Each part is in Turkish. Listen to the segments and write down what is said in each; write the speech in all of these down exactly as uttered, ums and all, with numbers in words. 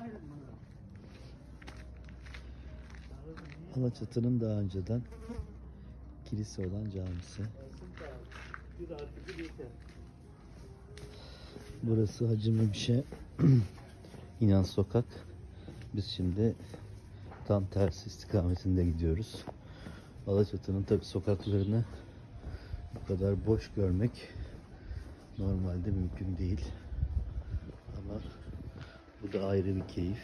Alaçatı'nın daha önceden kilise olan camisi. Burası Hacı Memşe İnan Sokak. Biz şimdi tam tersi istikametinde gidiyoruz. Alaçatı'nın tabi sokaklarını bu kadar boş görmek normalde mümkün değil. Ama bu da ayrı bir keyif.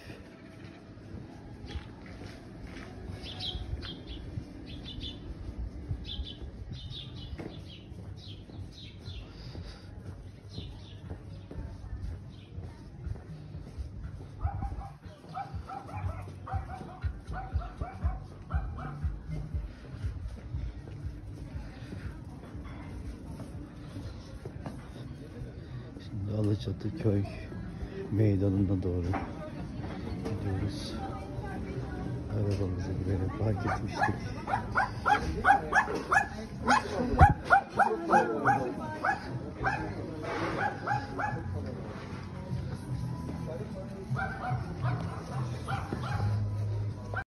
Şimdi Alaçatı Köy Meydanı'na doğru gidiyoruz. Arabamızı buraya park etmiştik.